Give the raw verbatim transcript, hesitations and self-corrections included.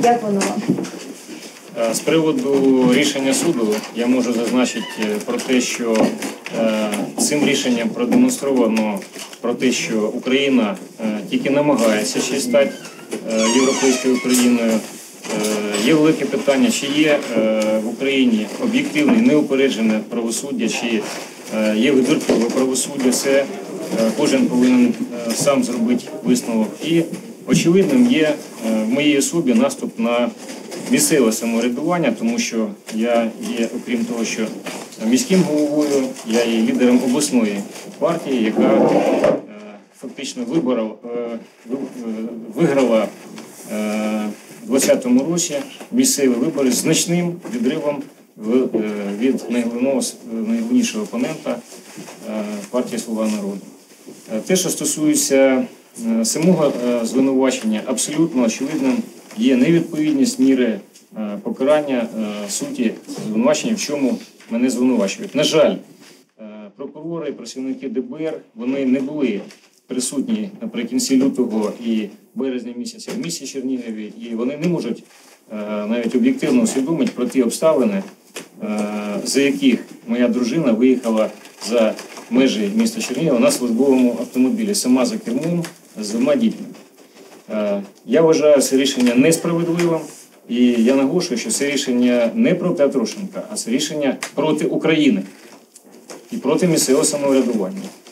Як воно вам? З приводу рішення суду я можу зазначити про те, що цим рішенням продемонстровано про те, що Україна тільки намагається ще стати європейською країною. Є велике питання, чи є в Україні об'єктивне, неупереджене правосуддя, чи є вибіркове правосуддя, це кожен повинен сам зробити висновок. І очевидним є в моїй особі наступ на місцеве самоврядування, тому що я є, окрім того, що міським головою, я є лідером обласної партії, яка фактично виборов, виграла у двадцятому році місцеві вибори з значним відривом від найголовнішого опонента партії «Слуга народу». Те, що стосується самого звинувачення, абсолютно очевидним є невідповідність міри покарання суті звинувачення, в чому мене звинувачують. На жаль, прокурори, працівники Д Б Р, вони не були присутні наприкінці лютого і березня місяця в місті Чернігові, і вони не можуть навіть об'єктивно усвідомити про ті обставини, за яких моя дружина виїхала за межі міста Чернігова на службовому автомобілі, сама за кермом з двома дітьми. Я вважаю це рішення несправедливим, і я наголошую, що це рішення не проти Атрошенка, а це рішення проти України і проти місцевого самоврядування.